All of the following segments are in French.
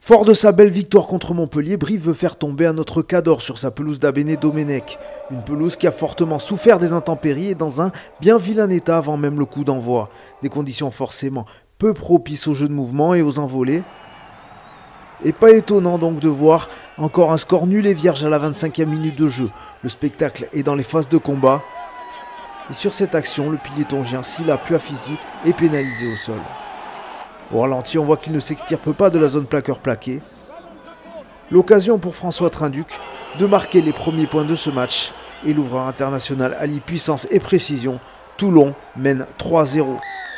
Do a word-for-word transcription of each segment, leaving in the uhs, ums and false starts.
Fort de sa belle victoire contre Montpellier, Brive veut faire tomber un autre Cador sur sa pelouse d'Abéné Domenech. Une pelouse qui a fortement souffert des intempéries et dans un bien vilain état avant même le coup d'envoi. Des conditions forcément peu propices au jeu de mouvement et aux envolées. Et pas étonnant donc de voir encore un score nul et vierge à la vingt-cinquième minute de jeu. Le spectacle est dans les phases de combat. Et sur cette action, le pilier tongien Sylla Puafizi est pénalisé au sol. Au ralenti, on voit qu'il ne s'extirpe pas de la zone plaqueur-plaqué. L'occasion pour François Trinduc de marquer les premiers points de ce match. Et l'ouvreur international allie puissance et précision. Toulon mène trois zéro.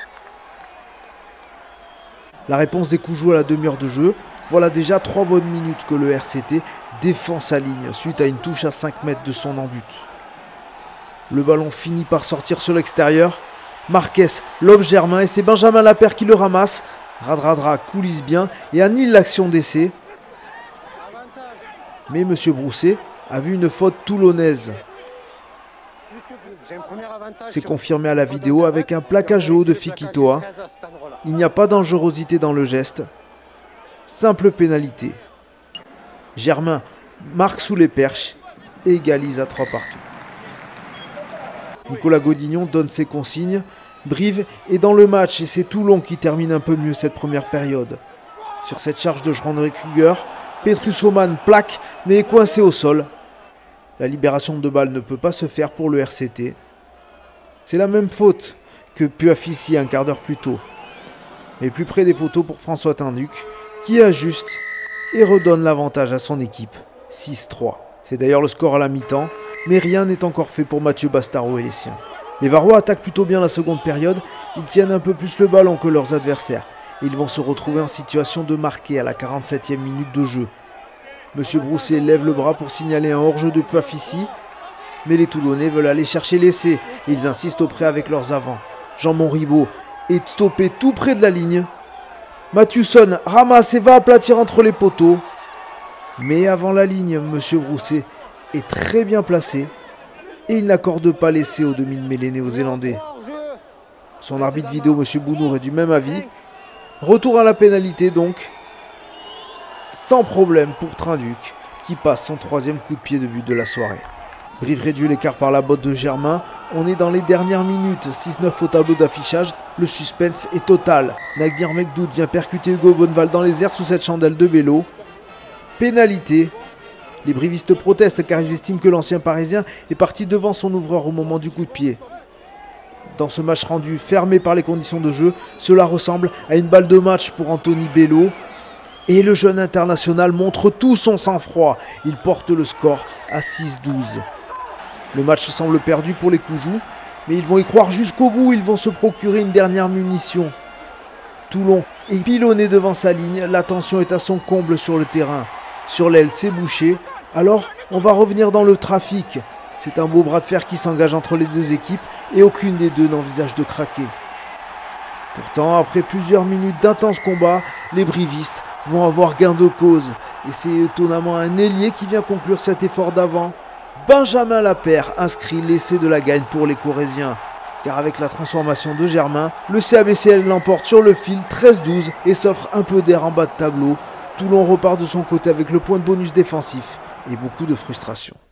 La réponse des coups joués à la demi-heure de jeu. Voilà déjà trois bonnes minutes que le R C T défend sa ligne suite à une touche à cinq mètres de son en-but. Le ballon finit par sortir sur l'extérieur. Marquez lobe Germain et c'est Benjamin Lapère qui le ramasse. Radradra coulisse bien et annule l'action d'essai. Mais M. Brousset a vu une faute toulonnaise. C'est confirmé à la vidéo avec un plaquage haut de Fikitoa. Il n'y a pas de dangerosité dans le geste. Simple pénalité. Germain marque sous les perches et égalise à trois partout. Nicolas Godignon donne ses consignes. Brive est dans le match et c'est Toulon qui termine un peu mieux cette première période. Sur cette charge de Jean-André Kruger, Petrus Oman plaque mais est coincé au sol. La libération de balle ne peut pas se faire pour le R C T. C'est la même faute que Puafizi un quart d'heure plus tôt. Mais plus près des poteaux pour François Trinduc qui ajuste et redonne l'avantage à son équipe. six trois. C'est d'ailleurs le score à la mi-temps, mais rien n'est encore fait pour Mathieu Bastaro et les siens. Les Varois attaquent plutôt bien la seconde période, ils tiennent un peu plus le ballon que leurs adversaires. Et ils vont se retrouver en situation de marquer à la quarante-septième minute de jeu. Monsieur Brousset lève le bras pour signaler un hors-jeu de Puafizi, mais les Toulonnais veulent aller chercher l'essai. Ils insistent auprès avec leurs avants. Jean Monribaud est stoppé tout près de la ligne. Mathewson ramasse et va aplatir entre les poteaux. Mais avant la ligne, Monsieur Brousset est très bien placé. Et il n'accorde pas l'essai au demi-mêlée néo-zélandais. Son arbitre vidéo, M. Bounour, est du même avis. Retour à la pénalité donc. Sans problème pour Trinduc, qui passe son troisième coup de pied de but de la soirée. Brive réduit l'écart par la botte de Germain. On est dans les dernières minutes. six neuf au tableau d'affichage. Le suspense est total. Nagdir Mekdoud vient percuter Hugo Bonneval dans les airs sous cette chandelle de vélo. Pénalité. Les brivistes protestent car ils estiment que l'ancien parisien est parti devant son ouvreur au moment du coup de pied. Dans ce match rendu fermé par les conditions de jeu, cela ressemble à une balle de match pour Anthony Bello. Et le jeune international montre tout son sang-froid. Il porte le score à six douze. Le match semble perdu pour les Coujoux, mais ils vont y croire jusqu'au bout. Ils vont se procurer une dernière munition. Toulon est pilonné devant sa ligne. La tension est à son comble sur le terrain. Sur l'aile, c'est bouché. Alors, on va revenir dans le trafic. C'est un beau bras de fer qui s'engage entre les deux équipes et aucune des deux n'envisage de craquer. Pourtant, après plusieurs minutes d'intense combat, les brivistes vont avoir gain de cause. Et c'est étonnamment un ailier qui vient conclure cet effort d'avant. Benjamin Lapère inscrit l'essai de la gagne pour les Corésiens. Car avec la transformation de Germain, le C A B C L l'emporte sur le fil treize douze et s'offre un peu d'air en bas de tableau. Toulon repart de son côté avec le point de bonus défensif et beaucoup de frustration.